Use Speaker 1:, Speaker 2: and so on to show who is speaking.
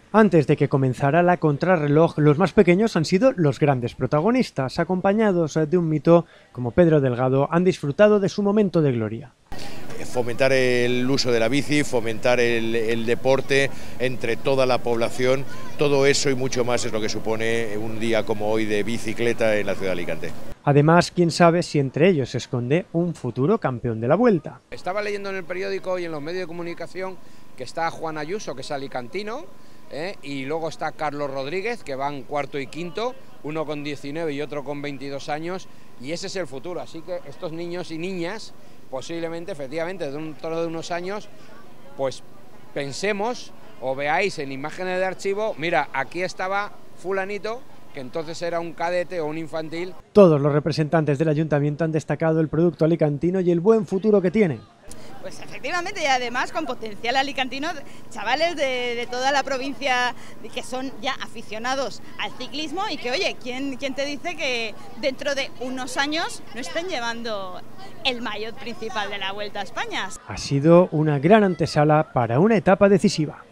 Speaker 1: Antes de que comenzara la contrarreloj, los más pequeños han sido los grandes protagonistas. Acompañados de un mito como Pedro Delgado, han disfrutado de su momento de gloria.
Speaker 2: Fomentar el uso de la bici, fomentar el deporte entre toda la población, todo eso y mucho más es lo que supone un día como hoy de bicicleta en la ciudad de Alicante.
Speaker 1: Además, quién sabe si entre ellos se esconde un futuro campeón de la Vuelta.
Speaker 3: Estaba leyendo en el periódico y en los medios de comunicación que está Juan Ayuso, que es alicantino, y luego está Carlos Rodríguez, que van cuarto y quinto, uno con 19 y otro con 22 años, y ese es el futuro. Así que estos niños y niñas, posiblemente, efectivamente, dentro de unos años, pues pensemos o veáis en imágenes de archivo, mira, aquí estaba fulanito, que entonces era un cadete o un infantil.
Speaker 1: Todos los representantes del ayuntamiento han destacado el producto alicantino y el buen futuro que tiene.
Speaker 4: Pues efectivamente, y además con potencial alicantino, chavales de toda la provincia que son ya aficionados al ciclismo y que, oye, ¿quién te dice que dentro de unos años no estén llevando el maillot principal de la Vuelta a España?
Speaker 1: Ha sido una gran antesala para una etapa decisiva.